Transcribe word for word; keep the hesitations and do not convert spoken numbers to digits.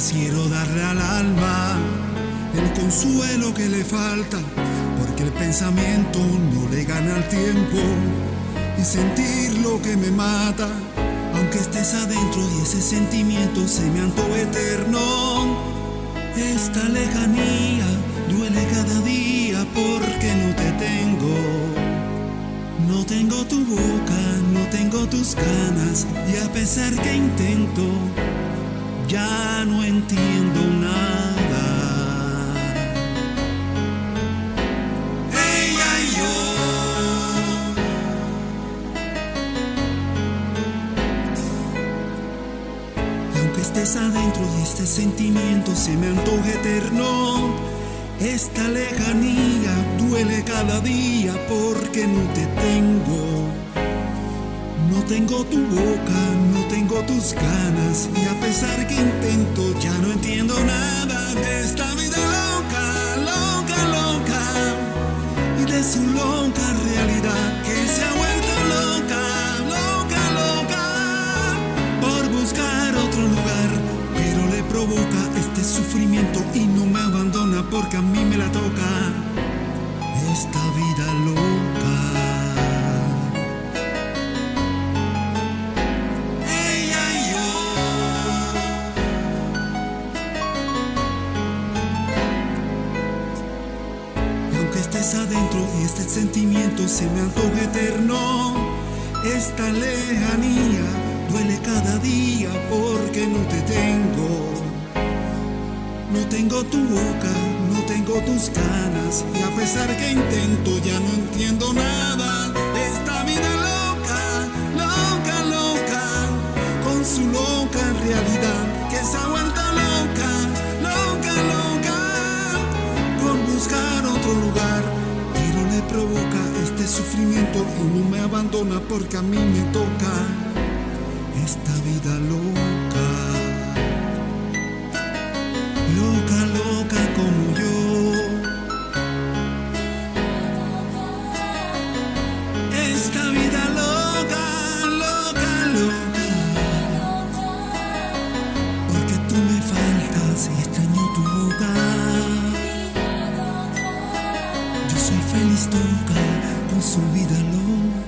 quiero darle al alma el consuelo que le falta, porque el pensamiento no le gana al tiempo y sentir lo que me mata, aunque estés adentro y ese sentimiento se me antoja eterno. Esta lejanía duele cada día porque no te tengo. No tengo tu boca, no tengo tus ganas, y a pesar que intento, ya no entiendo nada. Ella y yo. Y aunque estés adentro y este sentimiento se me antoja eterno, esta lejanía duele cada día porque no te tengo. No tengo tu boca, no tengo tus ganas, y a pesar que intento ya no entiendo nada de esta vida loca, loca, loca, y de su loca realidad que se ha vuelto loca, loca, loca, por buscar otro lugar, pero le provoca este sufrimiento y no me abandona porque a mí me la toca esta vida loca. Estés adentro y este sentimiento se me antoja eterno, esta lejanía duele cada día porque no te tengo. No tengo tu boca, no tengo tus ganas, y a pesar que intento ya no entiendo nada de esta vida loca, loca, loca, con su loca realidad que se ha vuelto loca, loca, loca, por buscar otro lugar, pero le provoca este sufrimiento y no me abandona porque a mí me toca esta vida loca, loca, loca como yo. Esta vida loca, loca, loca, porque tú me faltas y extraño tu boca. Yo soy feliz loca con su vida loca.